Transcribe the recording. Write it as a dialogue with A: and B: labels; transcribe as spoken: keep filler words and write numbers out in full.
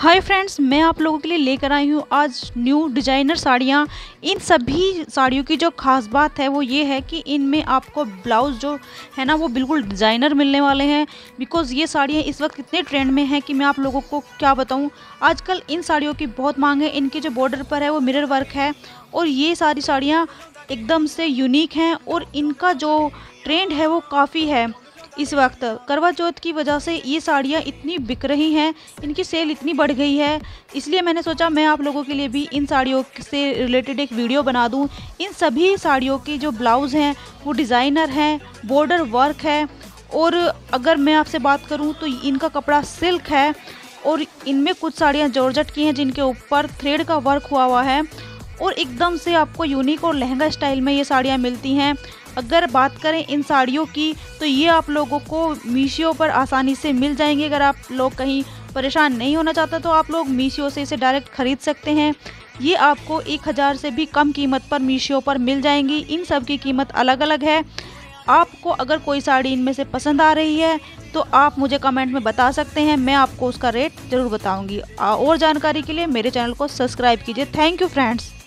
A: Hi friends, मैं आप लोगों के लिए लेकर आई हूँ आज न्यू डिजाइनर साड़ियाँ। इन सभी साड़ियों की जो खास बात है वो ये है कि इनमें आपको ब्लाउज़ जो है ना वो बिल्कुल डिज़ाइनर मिलने वाले हैं। बिकॉज़ ये साड़ियाँ इस वक्त इतने ट्रेंड में हैं कि मैं आप लोगों को क्या बताऊँ। आजकल इन साड़ियों की बहुत मांग है। इनके जो बॉर्डर पर है वो मिरर वर्क है और ये सारी साड़ियाँ एकदम से यूनिक हैं और इनका जो ट्रेंड है वो काफ़ी है। इस वक्त करवा चौथ की वजह से ये साड़ियाँ इतनी बिक रही हैं, इनकी सेल इतनी बढ़ गई है, इसलिए मैंने सोचा मैं आप लोगों के लिए भी इन साड़ियों से रिलेटेड एक वीडियो बना दूं। इन सभी साड़ियों की जो ब्लाउज़ हैं वो डिज़ाइनर हैं, बॉर्डर वर्क है और अगर मैं आपसे बात करूं तो इनका कपड़ा सिल्क है और इनमें कुछ साड़ियाँ जॉर्जेट की हैं जिनके ऊपर थ्रेड का वर्क हुआ हुआ है और एकदम से आपको यूनिक और लहंगा स्टाइल में ये साड़ियाँ मिलती हैं। अगर बात करें इन साड़ियों की तो ये आप लोगों को मीशो पर आसानी से मिल जाएंगे। अगर आप लोग कहीं परेशान नहीं होना चाहते तो आप लोग मीशो से इसे डायरेक्ट ख़रीद सकते हैं। ये आपको एक हज़ार से भी कम कीमत पर मीशो पर मिल जाएंगी। इन सब की कीमत अलग अलग है। आपको अगर कोई साड़ी इनमें से पसंद आ रही है तो आप मुझे कमेंट में बता सकते हैं, मैं आपको उसका रेट ज़रूर बताऊँगी। और जानकारी के लिए मेरे चैनल को सब्सक्राइब कीजिए। Thank you friends.